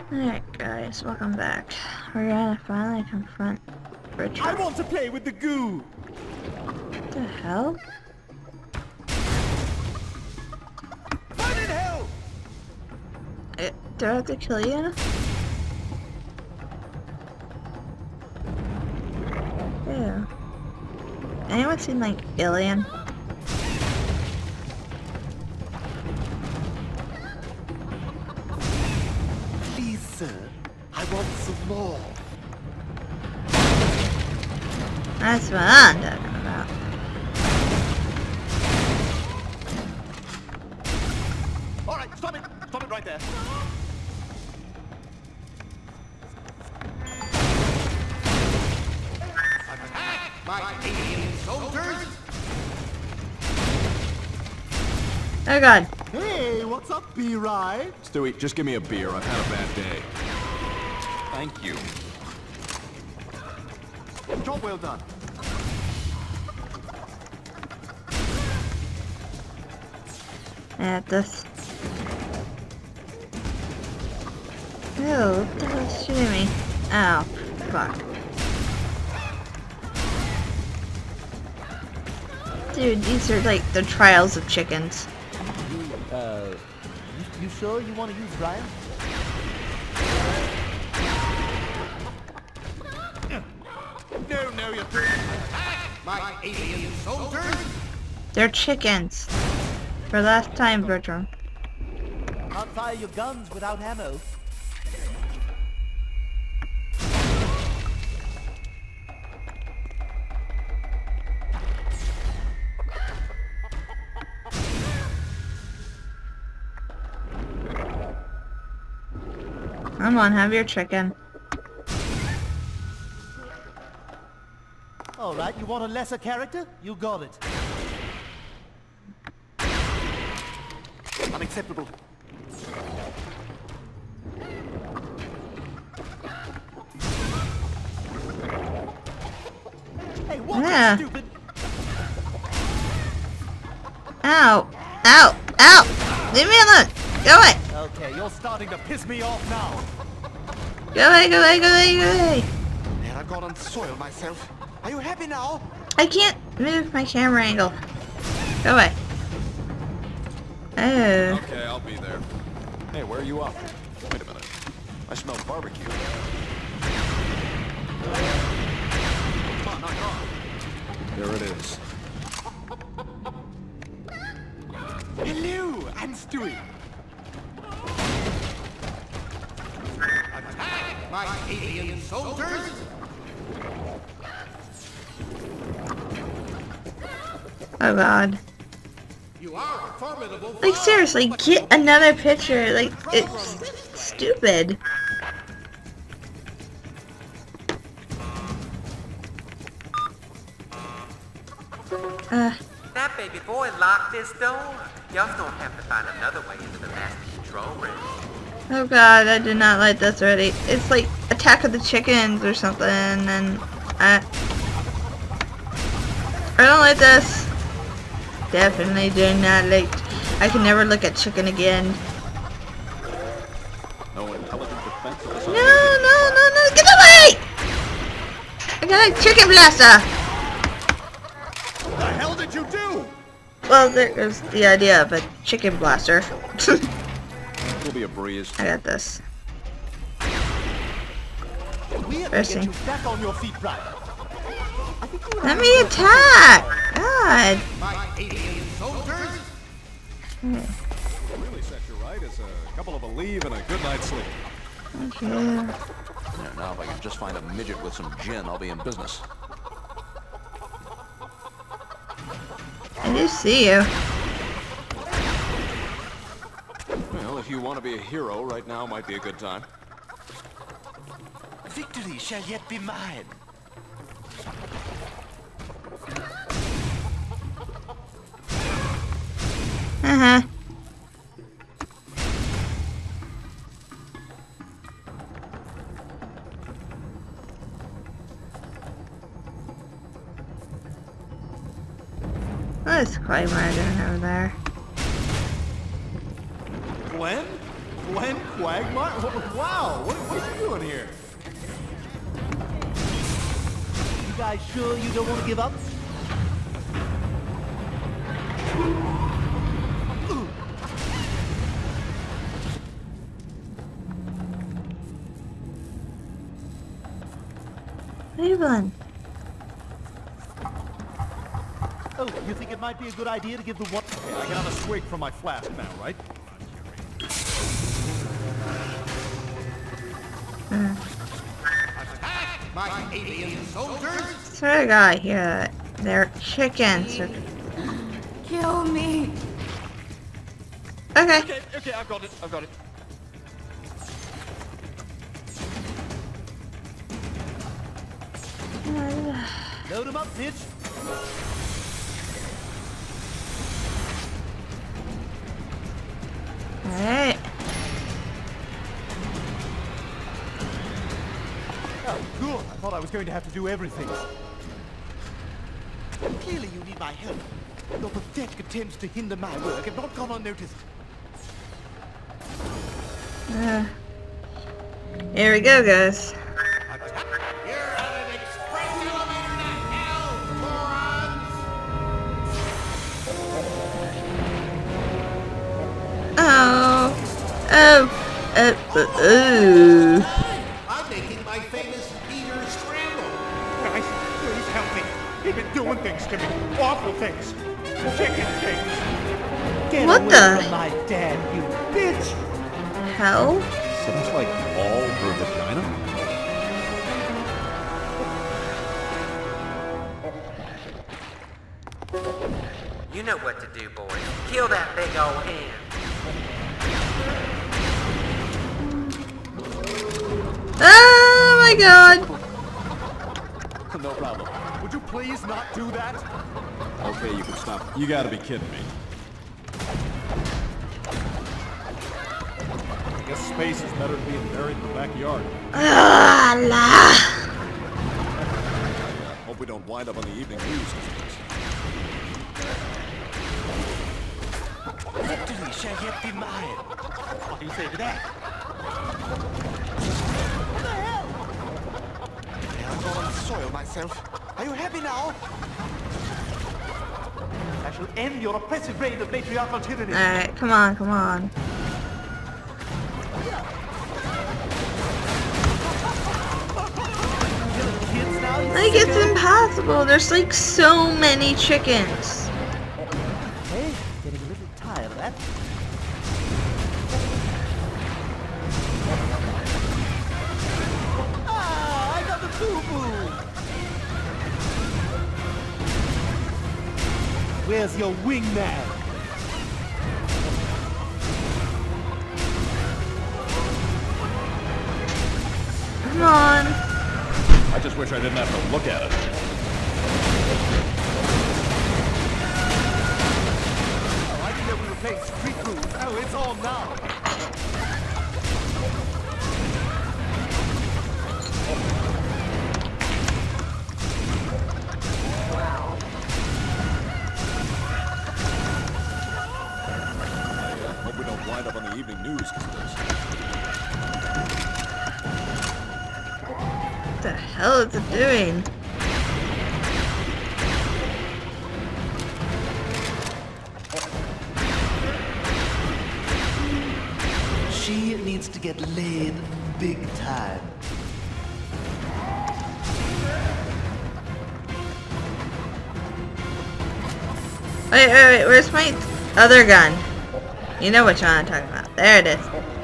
Alright guys, welcome back. We're gonna finally confront Richard. I want to play with the goo! What the hell? Burn in hell! Do I have to kill you? Ew. Anyone seen like Alien? Please, sir. I want some more. That's what I'm talking about. Alright, stop it! Stop it right there. Attack my alien soldiers! Oh god. Hey, what's up, B-Ride? Stewie, just give me a beer. I've had a bad day. Thank you. Job well done. At this. Ew, what the hell's shooting me? Ow. Fuck. Dude, these are like the trials of chickens. You sure you want to use Brian? No, you're attack my alien soldiers! They're chickens. For last time, Bertram. Can't fire your guns without ammo. Come on, have your chicken. Alright, you want a lesser character? You got it. Unacceptable. Hey, what Yeah. stupid? Ow! Ow! Ow! Leave me alone! Go away! Okay, you're starting to piss me off now. Go away, go away, go away, go away! Man, I've got unsoiled myself. Are you happy now? I can't move my camera angle. Go away. Oh. Okay, I'll be there. Hey, where are you off? Wait a minute. I smell barbecue. Come on, knock it off. There it is. Hello, I'm Stewie. Attack my alien soldiers! Oh god. You are a formidable Like foe, seriously, but get another picture. Like, it's stupid. That baby boy locked his door. Y'all gonna have to find another way into the master control room. Oh god, I did not like this already. It's like Attack of the Chickens or something, and I don't like this. Definitely do not like. I can never look at chicken again. No intelligent defense of this. No, no, no, no, get away! I got a chicken blaster! the hell did you do? Well, there's the idea of a chicken blaster. Will be a breeze. I got this. We have to Pressing. get you back on your feet, Brian. I think you Let me attack! God. my alien soldiers. What really set you right is a couple of a leave and a good night's sleep. Okay. Yeah, now if I can just find a midget with some gin, I'll be in business. I do see you. Well, if you want to be a hero, right now might be a good time. Victory shall yet be mine. Uh-huh. What is Claymore doing over there? Gwen? Glenn Quagmire? Wow, what are you doing here? You guys sure you don't want to give up? Cleveland. Oh, you think it might be a good idea to give the one... Okay, I can have a swig from my flask now, right? My alien soldiers! Swear to God, here, they're chickens. Kill me. Okay. Okay, I've got it. Load them up, bitch! Alright. Oh, good. I thought I was going to have to do everything. Clearly you need my help. Your pathetic attempts to hinder my work have not gone unnoticed. Here we go, guys. You're at an express elevator to hell, morons! I'm making my famous Peter Scramble. Guys, please help me. He's been doing things to me. Awful things. Chicken things. Get What away the- from my dad, you bitch! Hell? Sounds like all her vagina? You know what to do, boys. Kill that big old hen. Oh my God! No problem. Would you please not do that? Okay, you can stop. You gotta be kidding me. I guess space is better than being buried in the backyard. Hope we don't wind up on the evening news. Victory shall yet be mine. What do you say to that? What the hell? I'm gonna soil myself. Are you happy now? I shall end your oppressive reign of matriarchal tyranny. Alright, come on, come on. Kids now, you Like, it's impossible. There's like so many chickens. Hey, getting a little tired of that. Ah, I got the boo-boo! Where's your wingman? Come on. I just wish I didn't have to look at it. Oh, I didn't know we were playing Street Rules. Oh, it's on now. Hope we don't wind up on the evening news because of this. What the hell is it doing? She needs to get laid big time. Wait, where's my other gun? You know which one I'm talking about. There it is.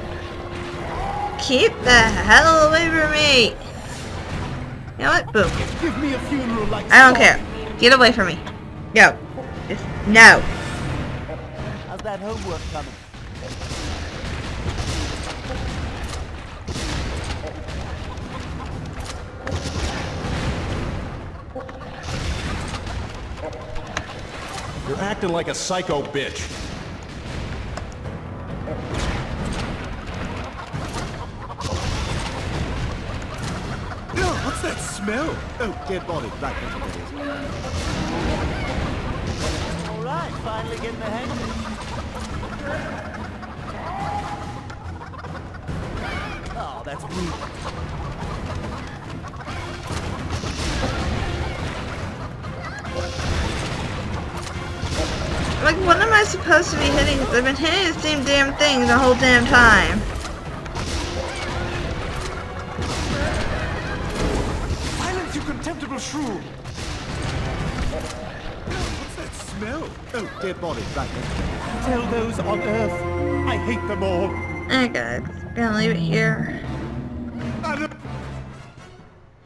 Keep the hell away from me! You know what? Boom. Give me a funeral like I don't care. Get away from me. Go. Just no. How's that homework coming? You're acting like a psycho bitch. No, what's that smell? Oh, dead body. Right, that's what that is. All right, finally getting the hang of it. that's me. Like, what am I supposed to be hitting? Because I've been hitting the same damn thing the whole damn time. Silence, you contemptible shrew! What's that smell? Oh, dead body, right. Tell those on Earth, I hate them all. Alright guys, gonna leave it here.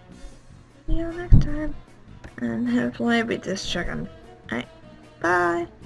See you next time. And hopefully I beat this chicken. Alright, bye.